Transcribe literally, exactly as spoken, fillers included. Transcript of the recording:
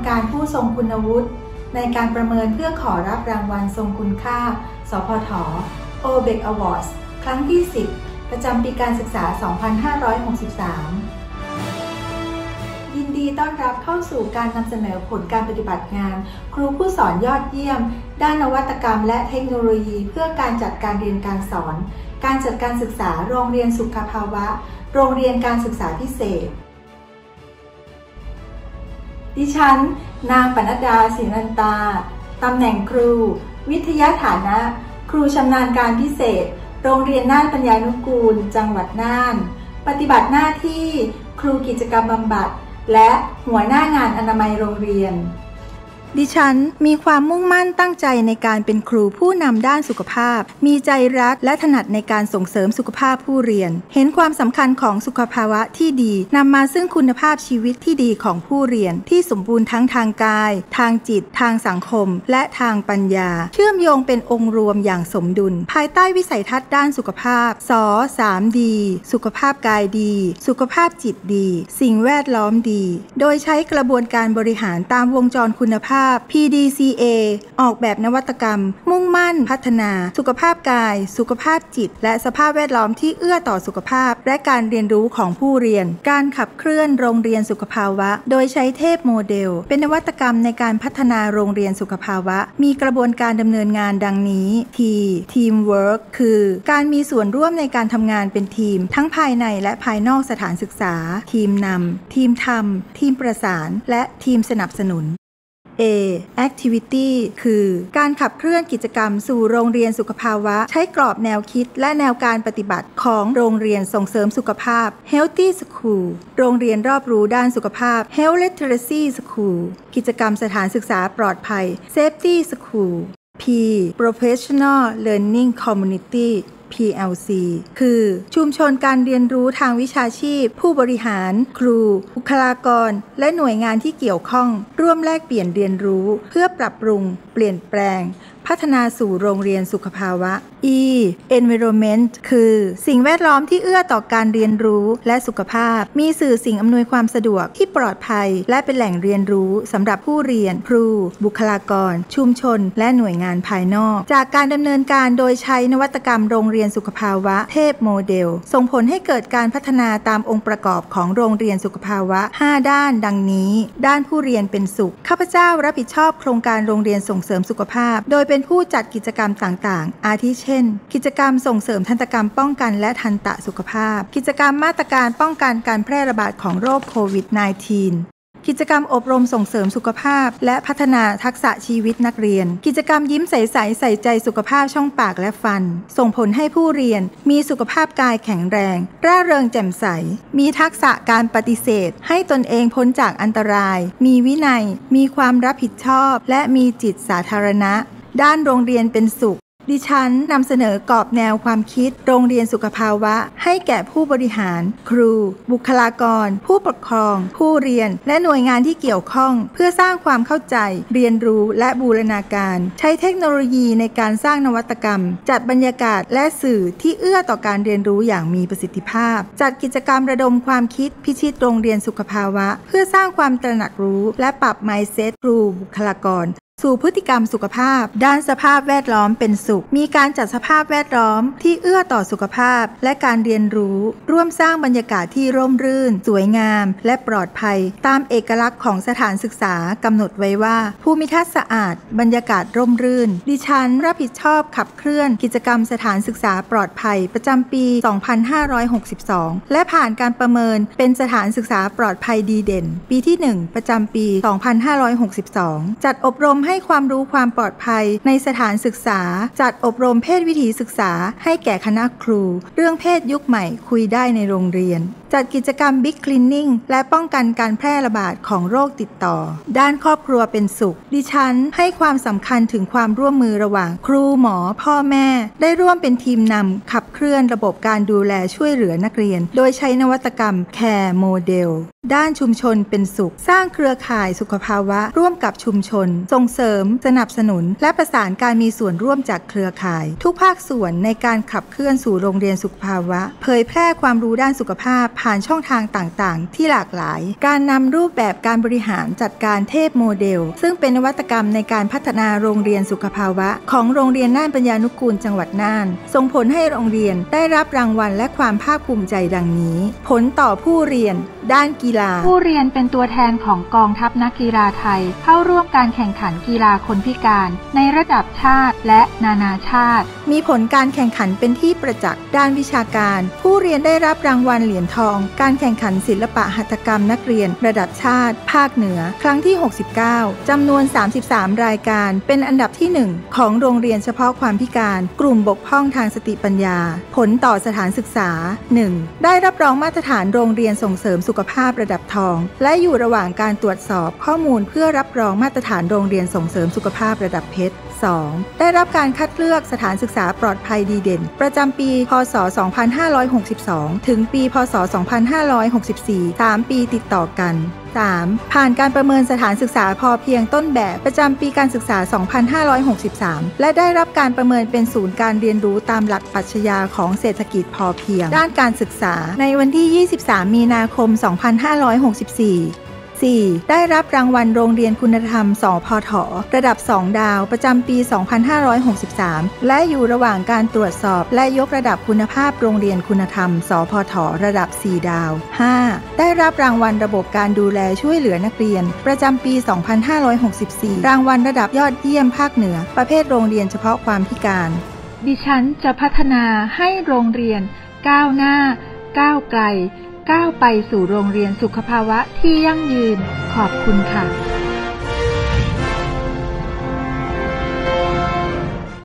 การผู้ทรงคุณวุฒิในการประเมินเพื่อขอรับรางวัลทรงคุณค่าสพท โอ เบค Awards ครั้งที่ สิบ ประจำปีการศึกษา สองพันห้าร้อยหกสิบสาม ยินดีต้อนรับเข้าสู่การนำเสนอผลการปฏิบัติงานครูผู้สอนยอดเยี่ยมด้านนวัตกรรมและเทคโนโลยีเพื่อการจัดการเรียนการสอนการจัดการศึกษาโรงเรียนสุขภาวะโรงเรียนการศึกษาพิเศษดิฉันนางปนัดดาศรีนันตาตำแหน่งครูวิทยาฐานะครูชำนาญการพิเศษโรงเรียนน่านปัญญานุกูลจังหวัดน่านปฏิบัติหน้าที่ครูกิจกรรมบำบัดและหัวหน้างานอนามัยโรงเรียนดิฉันมีความมุ่งมั่นตั้งใจในการเป็นครูผู้นำด้านสุขภาพมีใจรักและถนัดในการส่งเสริมสุขภาพผู้เรียนเห็นความสำคัญของสุขภาวะที่ดีนำมาซึ่งคุณภาพชีวิตที่ดีของผู้เรียนที่สมบูรณ์ทั้งทางกายทางจิตทางสังคมและทางปัญญาเชื่อมโยงเป็นองค์รวมอย่างสมดุลภายใต้วิสัยทัศน์ด้านสุขภาพส สาม ดี สุขภาพกายดีสุขภาพจิตดีสิ่งแวดล้อมดีโดยใช้กระบวนการบริหารตามวงจรคุณภาพพี ดี ซี เอ ออกแบบนวัตกรรมมุ่งมั่นพัฒนาสุขภาพกายสุขภาพจิตและสภาพแวดล้อมที่เอื้อต่อสุขภาพและการเรียนรู้ของผู้เรียนการขับเคลื่อนโรงเรียนสุขภาวะโดยใช้เทพโมเดลเป็นนวัตกรรมในการพัฒนาโรงเรียนสุขภาวะมีกระบวนการดำเนินงานดังนี้ T Teamwork คือการมีส่วนร่วมในการทำงานเป็นทีมทั้งภายในและภายนอกสถานศึกษาทีมนำทีมทำทีมประสานและทีมสนับสนุนA Activity คือการขับเคลื่อนกิจกรรมสู่โรงเรียนสุขภาวะใช้กรอบแนวคิดและแนวการปฏิบัติของโรงเรียนส่งเสริมสุขภาพ Healthy School โรงเรียนรอบรู้ด้านสุขภาพ Health Literacy School กิจกรรมสถานศึกษาปลอดภัย Safety School P Professional Learning Communityพี แอล ซี คือชุมชนการเรียนรู้ทางวิชาชีพผู้บริหารครูบุคลากรและหน่วยงานที่เกี่ยวข้องร่วมแลกเปลี่ยนเรียนรู้เพื่อปรับปรุงเปลี่ยนแปลงพัฒนาสู่โรงเรียนสุขภาวะ E Environment คือสิ่งแวดล้อมที่เอื้อต่อการเรียนรู้และสุขภาพมีสื่อสิ่งอำนวยความสะดวกที่ปลอดภัยและเป็นแหล่งเรียนรู้สำหรับผู้เรียนครูบุคลากรชุมชนและหน่วยงานภายนอกจากการดำเนินการโดยใช้นวัตกรรมโรงเรียนสุขภาวะเทพโมเดลส่งผลให้เกิดการพัฒนาตามองค์ประกอบของโรงเรียนสุขภาวะห้าด้านดังนี้ด้านผู้เรียนเป็นสุขข้าพเจ้ารับผิดชอบโครงการโรงเรียนส่งเสริมสุขภาพโดยเป็นผู้จัดกิจกรรมต่างๆอาทิเช่นกิจกรรมส่งเสริมทันตกรรมป้องกันและทันตสุขภาพกิจกรรมมาตรการป้องกันการแพร่ระบาดของโรคโควิด สิบเก้า กิจกรรมอบรมส่งเสริมสุขภาพและพัฒนาทักษะชีวิตนักเรียนกิจกรรมยิ้มใสๆใส่ใจสุขภาพช่องปากและฟันส่งผลให้ผู้เรียนมีสุขภาพกายแข็งแรงร่าเริงแจ่มใสมีทักษะการปฏิเสธให้ตนเองพ้นจากอันตรายมีวินัยมีความรับผิดชอบและมีจิตสาธารณะด้านโรงเรียนเป็นสุขดิฉันนำเสนอกรอบแนวความคิดโรงเรียนสุขภาวะให้แก่ผู้บริหารครูบุคลากรผู้ปกครองผู้เรียนและหน่วยงานที่เกี่ยวข้องเพื่อสร้างความเข้าใจเรียนรู้และบูรณาการใช้เทคโนโลยีในการสร้างนวัตกรรมจัดบรรยากาศและสื่อที่เอื้อต่อการเรียนรู้อย่างมีประสิทธิภาพจัดกิจกรรมระดมความคิดพิชิตโรงเรียนสุขภาวะเพื่อสร้างความตระหนักรู้และปรับ mindset ครูบุคลากรสู่พฤติกรรมสุขภาพด้านสภาพแวดล้อมเป็นสุขมีการจัดสภาพแวดล้อมที่เอื้อต่อสุขภาพและการเรียนรู้ร่วมสร้างบรรยากาศที่ร่มรื่นสวยงามและปลอดภัยตามเอกลักษณ์ของสถานศึกษากำหนดไว้ว่าภูมิทัศน์สะอาดบรรยากาศร่มรื่นดิฉันรับผิดชอบขับเคลื่อนกิจกรรมสถานศึกษาปลอดภัยประจำปี สองพันห้าร้อยหกสิบสอง และผ่านการประเมินเป็นสถานศึกษาปลอดภัยดีเด่นปีที่หนึ่งประจำปี สองพันห้าร้อยหกสิบสอง จัดอบรมให้ความรู้ความปลอดภัยในสถานศึกษาจัดอบรมเพศวิถีศึกษาให้แก่คณะครูเรื่องเพศยุคใหม่คุยได้ในโรงเรียนจัดกิจกรรม Big Cleaning และป้องกันการแพร่ระบาดของโรคติดต่อด้านครอบครัวเป็นสุขดิฉันให้ความสำคัญถึงความร่วมมือระหว่างครูหมอพ่อแม่ได้ร่วมเป็นทีมนำขับเคลื่อนระบบการดูแลช่วยเหลือนักเรียนโดยใช้นวัตกรรม Care Model ด้านชุมชนเป็นสุขสร้างเครือข่ายสุขภาวะร่วมกับชุมชนส่งเสริมสนับสนุนและประสานการมีส่วนร่วมจากเครือข่ายทุกภาคส่วนในการขับเคลื่อนสู่โรงเรียนสุขภาวะเผยแพร่ความรู้ด้านสุขภาพผ่านช่องทางต่างๆที่หลากหลายการนำรูปแบบการบริหารจัดการเทพโมเดลซึ่งเป็นนวัตกรรมในการพัฒนาโรงเรียนสุขภาวะของโรงเรียนน่านปัญญานุกูลจังหวัดน่านส่งผลให้โรงเรียนได้รับรางวัลและความภาคภูมิใจดังนี้ผลต่อผู้เรียนด้านกีฬาผู้เรียนเป็นตัวแทนของกองทัพนักกีฬาไทยเข้าร่วมการแข่งขันกีฬาคนพิการในระดับชาติและนานาชาติมีผลการแข่งขันเป็นที่ประจักษ์ด้านวิชาการผู้เรียนได้รับรางวัลเหรียญทองการแข่งขันศิลปะหัตถกรรมนักเรียนระดับชาติภาคเหนือครั้งที่หกสิบเก้าจำนวนสามสิบสามรายการเป็นอันดับที่หนึ่งของโรงเรียนเฉพาะความพิการกลุ่มบกพร่องทางสติปัญญาผลต่อสถานศึกษา หนึ่ง ได้รับรองมาตรฐานโรงเรียนส่งเสริมสุขภาพระดับทองและอยู่ระหว่างการตรวจสอบข้อมูลเพื่อรับรองมาตรฐานโรงเรียนส่งเสริมสุขภาพระดับเพชร สอง ได้รับการคัดเลือกสถานศึกษาปลอดภัยดีเด่นประจำปีพ.ศ. สองพันห้าร้อยหกสิบสองถึงปีพ.ศ. สองพันห้าร้อยหกสิบสี่ สามปีติดต่อกัน สาม ผ่านการประเมินสถานศึกษาพอเพียงต้นแบบประจำปีการศึกษา สองพันห้าร้อยหกสิบสาม และได้รับการประเมินเป็นศูนย์การเรียนรู้ตามหลักปรัชญาของเศรษฐกิจพอเพียงด้านการศึกษาในวันที่ ยี่สิบสาม มีนาคม สองพันห้าร้อยหกสิบสี่สี่ ได้รับรางวัลโรงเรียนคุณธรรม สพฐ ระดับ สอง ดาวประจำปี สองพันห้าร้อยหกสิบสาม และอยู่ระหว่างการตรวจสอบและยกระดับคุณภาพโรงเรียนคุณธรรม สพฐ ระดับ สี่ ดาว ห้า ได้รับรางวัลระบบการดูแลช่วยเหลือนักเรียนประจำปี สองพันห้าร้อยหกสิบสี่ รางวัลระดับยอดเยี่ยมภาคเหนือประเภทโรงเรียนเฉพาะความพิการดิฉันจะพัฒนาให้โรงเรียนก้าวหน้าก้าวไกลก้าวไปสู่โรงเรียนสุขภาวะที่ยั่งยืนขอบคุณค่ะ